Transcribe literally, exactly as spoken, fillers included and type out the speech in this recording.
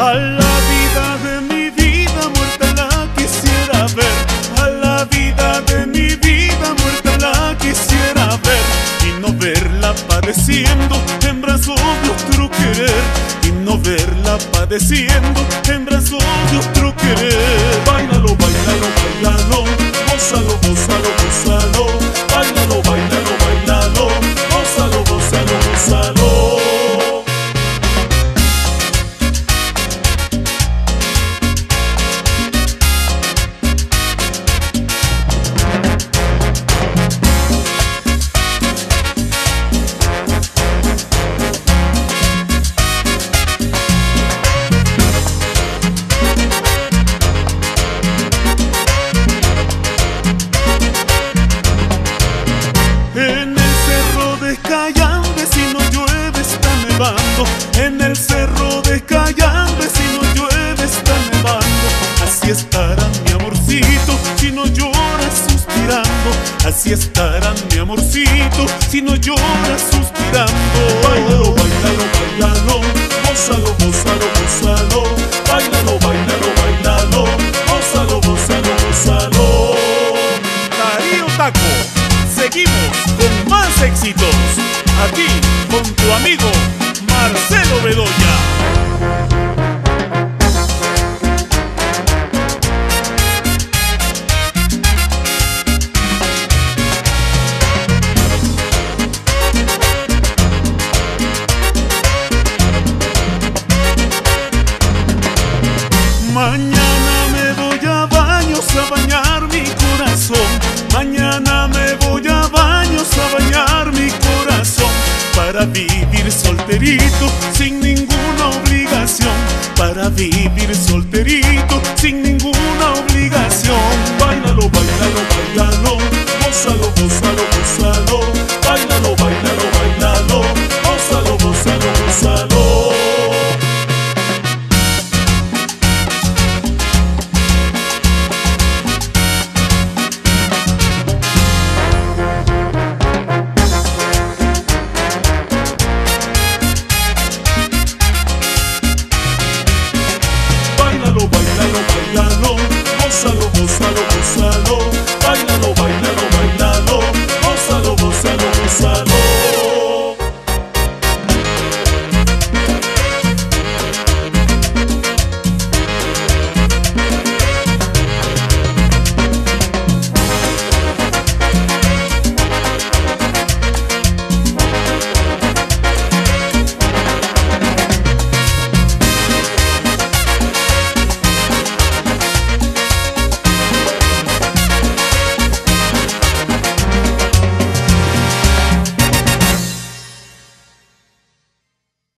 A la vida de mi vida muerta la quisiera ver, a la vida de mi vida muerta la quisiera ver, y no verla padeciendo en brazos de otro querer, y no verla padeciendo en brazos de otro querer. Báilalo, báilalo, báilalo, gózalo, gózalo, gózalo, báilalo, báilalo, báilalo, gózalo, gózalo, gózalo. En el cerro de Cayambe si no llueve está nevando, en el cerro de Cayambe si no llueve está nevando. Así estará mi amorcito si no llora suspirando, así estará mi amorcito si no llora suspirando. Báilalo, báilalo, báilalo, gózalo, gózalo, gózalo, báilalo, báilalo, báilalo, gózalo, gózalo, gózalo. Darío Taco, seguimos con más éxitos, aquí con tu amigo Marcelo Bedoya. Mañana me voy a baños a bañar mi corazón, mañana me voy a baños a bañar mi corazón, para vivir solterito sin ninguna obligación, para vivir solterito